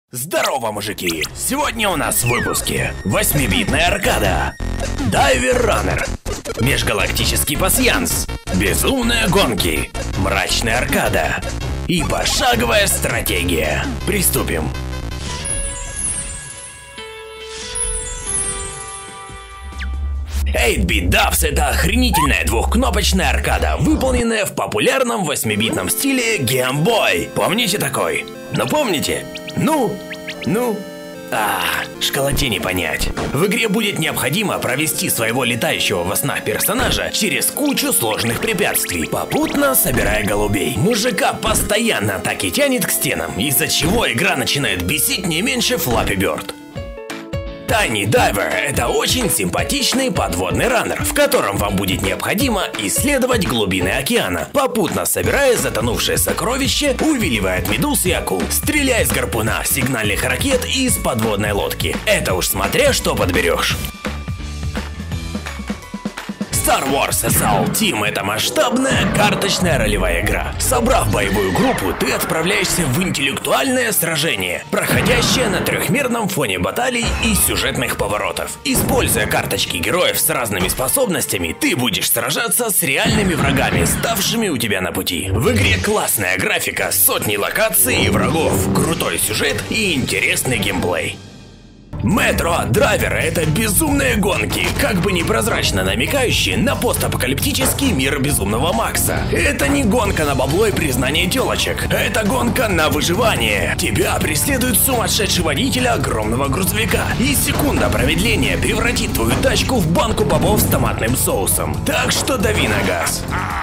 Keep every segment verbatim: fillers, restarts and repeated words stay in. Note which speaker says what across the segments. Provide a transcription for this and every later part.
Speaker 1: Здорово, мужики! Сегодня у нас в выпуске восьмибитная аркада, Diver Runner, межгалактический пасьянс, безумные гонки, мрачная аркада и пошаговая стратегия. Приступим! эйт-бит Dubs — это охренительная двухкнопочная аркада, выполненная в популярном восьмибитном стиле Game Boy. Помните такой? Ну помните? Ну, ну... А, школоте не понять. В игре будет необходимо провести своего летающего во снах персонажа через кучу сложных препятствий, попутно собирая голубей. Мужика постоянно так и тянет к стенам, из-за чего игра начинает бесить не меньше Flappy Bird. Tiny Diver — это очень симпатичный подводный раннер, в котором вам будет необходимо исследовать глубины океана, попутно собирая затонувшее сокровище, увиливая от медуз и акул, стреляя из гарпуна, сигнальных ракет и из подводной лодки. Это уж смотря что подберешь. Star Wars Assault Team — это масштабная карточная ролевая игра. Собрав боевую группу, ты отправляешься в интеллектуальное сражение, проходящее на трехмерном фоне баталий и сюжетных поворотов. Используя карточки героев с разными способностями, ты будешь сражаться с реальными врагами, ставшими у тебя на пути. В игре классная графика, сотни локаций и врагов, крутой сюжет и интересный геймплей. Metro Driver — это безумные гонки, как бы непрозрачно намекающие на постапокалиптический мир Безумного Макса. Это не гонка на бабло и признание телочек, это гонка на выживание. Тебя преследует сумасшедший водитель огромного грузовика, и секунда промедления превратит твою тачку в банку бобов с томатным соусом. Так что дави на газ.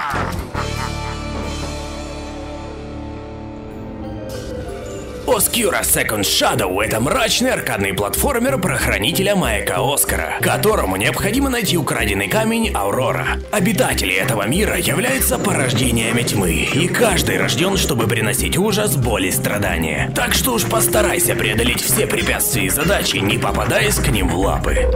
Speaker 1: Oscura Second Shadow — это мрачный аркадный платформер про хранителя маяка Оскара, которому необходимо найти украденный камень Аурора. Обитатели этого мира являются порождениями тьмы, и каждый рожден, чтобы приносить ужас, боль и страдания. Так что уж постарайся преодолеть все препятствия и задачи, не попадаясь к ним в лапы.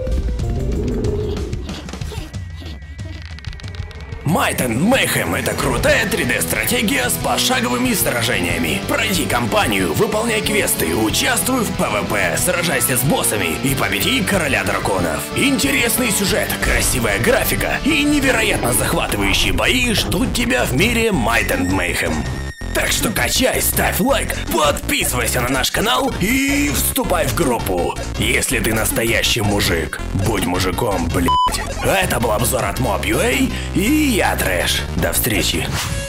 Speaker 1: Might and Mayhem — это крутая три дэ-стратегия с пошаговыми сражениями. Пройди кампанию, выполняй квесты, участвуй в пэ вэ пэ, сражайся с боссами и победи короля драконов. Интересный сюжет, красивая графика и невероятно захватывающие бои ждут тебя в мире Might and Mayhem. Так что качай, ставь лайк, подписывайся на наш канал и вступай в группу. Если ты настоящий мужик, будь мужиком, блять. Это был обзор от Mob точка ю а, и я Трэш. До встречи.